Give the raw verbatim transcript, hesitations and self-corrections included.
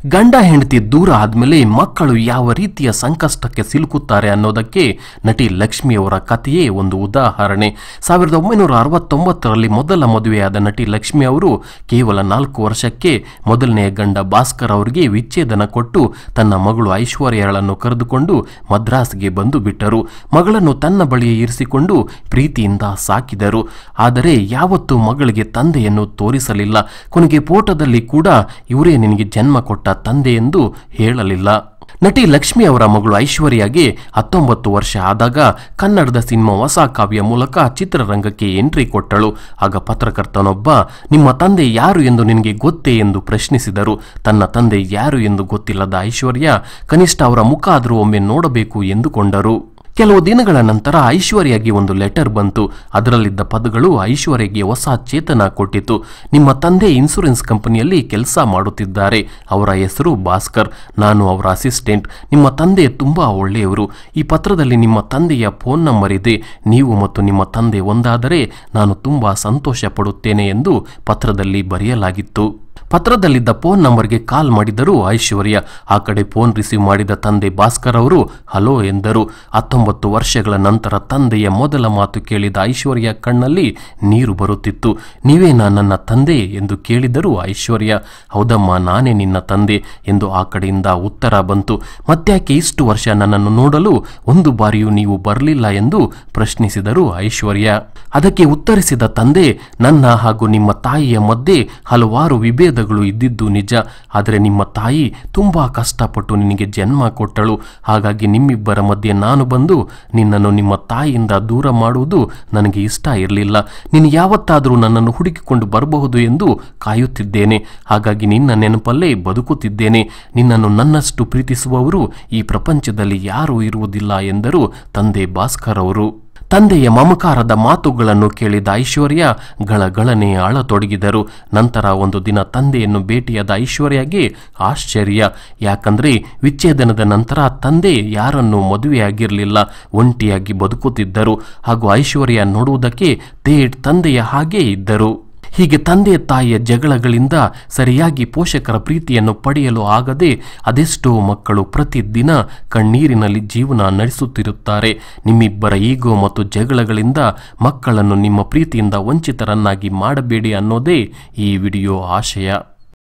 ಗಂಡ ಹೆಂಡತಿ ದೂರ ಆದ್ಮೇಲೆ ಮಕ್ಕಳು ಯಾವ ರೀತಿಯ ಸಂಕಷ್ಟಕ್ಕೆ ಸಿಲುಕುತ್ತಾರೆ ಅನ್ನೋದಕ್ಕೆ ನಟಿ ಲಕ್ಷ್ಮಿ ಅವರ ಕಥೆಯೇ ಒಂದು ಉದಾಹರಣೆ. ಸಾವಿರದ ಒಂಬೈನೂರ ಅರವತ್ತೊಂಬತ್ತರಲ್ಲಿ ಮೊದಲ ಮದುವೆಯಾದ ನಟಿ ಲಕ್ಷ್ಮಿ ಅವರು ಕೇವಲ ನಾಲ್ಕು ವರ್ಷಕ್ಕೆ ಮೊದಲನೆಯ ಗಂಡ ಭಾಸ್ಕರ್ ಅವರಿಗೆ ವಿಚ್ಛೇದನ ಕೊಟ್ಟು ತನ್ನ ಮಗಳು ಐಶ್ವರ್ಯಳನ್ನು ಕರೆದುಕೊಂಡು ಮದ್ರಾಸ್ಗೆ ಬಂದು ಬಿಟ್ಟರು. ಮಗಳನ್ನು ತನ್ನ ಬಳಿಯೇ ಇರಿಸಿಕೊಂಡು ಪ್ರೀತಿಯಿಂದ ಸಾಕಿದರು. ಆದರೆ ಯಾವತ್ತೂ ಮಗಳಿಗೆ ತಂದೆಯನ್ನು ತೋರಿಸಲಿಲ್ಲ. ಕೊನೆಗೆ ಫೋಟೋದಲ್ಲಿ ಕೂಡ ಇವರೇ ನಿನಗೆ ಜನ್ಮ ಕೊಟ್ಟ ತಂದೆ ಎಂದು ಹೇಳಲಿಲ್ಲ. ನಟಿ ಲಕ್ಷ್ಮಿ ಅವರ ಮಗಳು ಐಶ್ವರ್ಯಗೆ ಹತ್ತೊಂಬತ್ತು ವರ್ಷ ಆದಾಗ ಕನ್ನಡದ ಸಿನಿಮಾ ಹೊಸ ಕಾವ್ಯ ಮೂಲಕ ಚಿತ್ರರಂಗಕ್ಕೆ ಎಂಟ್ರಿ ಕೊಟ್ಟಳು. ಆಗ ಪತ್ರಕರ್ತನೊಬ್ಬ ನಿಮ್ಮ ತಂದೆ ಯಾರು ಎಂದು ನಿನಗೆ ಗೊತ್ತೇ ಎಂದು ಪ್ರಶ್ನಿಸಿದರು. ತನ್ನ ತಂದೆ ಯಾರು ಎಂದು ಗೊತ್ತಿಲ್ಲದ ಐಶ್ವರ್ಯ ಕನಿಷ್ಠ ಅವರ ಮುಖ ಆದರೂ ಒಮ್ಮೆ ನೋಡಬೇಕು ಎಂದುಕೊಂಡರು. ಕೆಲವು ದಿನಗಳ ನಂತರ ಐಶ್ವರ್ಯಗೆ ಒಂದು ಲೆಟರ್ ಬಂತು. ಅದರಲ್ಲಿದ್ದ ಪದಗಳು ಐಶ್ವರ್ಯಗೆ ಹೊಸ ಚೇತನ ಕೊಟ್ಟಿತು. ನಿಮ್ಮ ತಂದೆ ಇನ್ಶೂರೆನ್ಸ್ ಕಂಪನಿಯಲ್ಲಿ ಕೆಲಸ ಮಾಡುತ್ತಿದ್ದಾರೆ. ಅವರ ಹೆಸರು ಭಾಸ್ಕರ್. ನಾನು ಅವರ ಅಸಿಸ್ಟೆಂಟ್. ನಿಮ್ಮ ತಂದೆ ತುಂಬಾ ಒಳ್ಳೆಯವರು. ಈ ಪತ್ರದಲ್ಲಿ ನಿಮ್ಮ ತಂದೆಯ ಫೋನ್ ನಂಬರ್ ಇದೆ. ನೀವು ಮತ್ತು ನಿಮ್ಮ ತಂದೆ ಒಂದಾದರೆ ನಾನು ತುಂಬಾ ಸಂತೋಷ ಪಡುತ್ತೇನೆ ಎಂದು ಪತ್ರದಲ್ಲಿ ಬರೆಯಲಾಗಿತ್ತು. ಪತ್ರದಲ್ಲಿದ್ದ ಫೋನ್ ನಂಬರ್ಗೆ ಕಾಲ್ ಮಾಡಿದರು ಐಶ್ವರ್ಯ. ಆ ಕಡೆ ಫೋನ್ ರಿಸೀವ್ ಮಾಡಿದ ತಂದೆ ಭಾಸ್ಕರ್ ಅವರು ಹಲೋ ಎಂದರು. ಹತ್ತೊಂಬತ್ತು ವರ್ಷಗಳ ನಂತರ ತಂದೆಯ ಮೊದಲ ಮಾತು ಕೇಳಿದ ಐಶ್ವರ್ಯ ಕಣ್ಣಲ್ಲಿ ನೀರು ಬರುತ್ತಿತ್ತು. ನೀವೇನಾ ನನ್ನ ತಂದೆ ಎಂದು ಕೇಳಿದರು ಐಶ್ವರ್ಯ. ಹೌದಮ್ಮ, ನಾನೇ ನಿನ್ನ ತಂದೆ ಎಂದು ಆ ಕಡೆಯಿಂದ ಉತ್ತರ ಬಂತು. ಮತ್ತ್ಯಾಕೆ ಇಷ್ಟು ವರ್ಷ ನನ್ನನ್ನು ನೋಡಲು ಒಂದು ಬಾರಿಯೂ ನೀವು ಬರಲಿಲ್ಲ ಎಂದು ಪ್ರಶ್ನಿಸಿದರು ಐಶ್ವರ್ಯ. ಅದಕ್ಕೆ ಉತ್ತರಿಸಿದ ತಂದೆ, ನನ್ನ ಹಾಗೂ ನಿಮ್ಮ ತಾಯಿಯ ಮಧ್ಯೆ ಹಲವಾರು ವಿಭೇದ ಇದ್ದಿದ್ದು ನಿಜ. ಆದರೆ ನಿಮ್ಮ ತಾಯಿ ತುಂಬಾ ಕಷ್ಟಪಟ್ಟು ನಿನಗೆ ಜನ್ಮ ಕೊಟ್ಟಳು. ಹಾಗಾಗಿ ನಿಮ್ಮಿಬ್ಬರ ಮಧ್ಯೆ ನಾನು ಬಂದು ನಿನ್ನನ್ನು ನಿಮ್ಮ ತಾಯಿಯಿಂದ ದೂರ ಮಾಡುವುದು ನನಗೆ ಇಷ್ಟ ಇರಲಿಲ್ಲ. ನೀನು ಯಾವತ್ತಾದರೂ ನನ್ನನ್ನು ಹುಡುಕಿಕೊಂಡು ಬರಬಹುದು ಎಂದು ಕಾಯುತ್ತಿದ್ದೇನೆ. ಹಾಗಾಗಿ ನಿನ್ನ ನೆನಪಲ್ಲೇ ಬದುಕುತ್ತಿದ್ದೇನೆ. ನಿನ್ನನ್ನು ನನ್ನಷ್ಟು ಪ್ರೀತಿಸುವವರು ಈ ಪ್ರಪಂಚದಲ್ಲಿ ಯಾರೂ ಇರುವುದಿಲ್ಲ ಎಂದರು ತಂದೆ ಭಾಸ್ಕರ್ ಅವರು. ತಂದೆಯ ಮಮಕಾರದ ಮಾತುಗಳನ್ನು ಕೇಳಿದ ಐಶ್ವರ್ಯ ಗಳಗಳನೆ ಅಳತೊಡಗಿದರು. ನಂತರ ಒಂದು ದಿನ ತಂದೆಯನ್ನು ಭೇಟಿಯಾದ ಐಶ್ವರ್ಯಗೆ ಆಶ್ಚರ್ಯ. ಯಾಕಂದ್ರೆ ವಿಚ್ಛೇದನದ ನಂತರ ತಂದೆ ಯಾರನ್ನು ಮದುವೆಯಾಗಿರಲಿಲ್ಲ, ಒಂಟಿಯಾಗಿ ಬದುಕುತ್ತಿದ್ದರು. ಹಾಗೂ ಐಶ್ವರ್ಯ ನೋಡುವುದಕ್ಕೆ ತೇಟ್ ತಂದೆಯ ಹಾಗೇ ಇದ್ದರು. ಹೀಗೆ ತಂದೆ ತಾಯಿಯ ಜಗಳಗಳಿಂದ ಸರಿಯಾಗಿ ಪೋಷಕರ ಪ್ರೀತಿಯನ್ನು ಪಡೆಯಲು ಆಗದೆ ಅದೆಷ್ಟೋ ಮಕ್ಕಳು ಪ್ರತಿದಿನ ಕಣ್ಣೀರಿನಲ್ಲಿ ಜೀವನ ನಡೆಸುತ್ತಿರುತ್ತಾರೆ. ನಿಮ್ಮಿಬ್ಬರ ಈಗೋ ಮತ್ತು ಜಗಳಗಳಿಂದ ಮಕ್ಕಳನ್ನು ನಿಮ್ಮ ಪ್ರೀತಿಯಿಂದ ವಂಚಿತರನ್ನಾಗಿ ಮಾಡಬೇಡಿ ಅನ್ನೋದೇ ಈ ವಿಡಿಯೋ ಆಶಯ.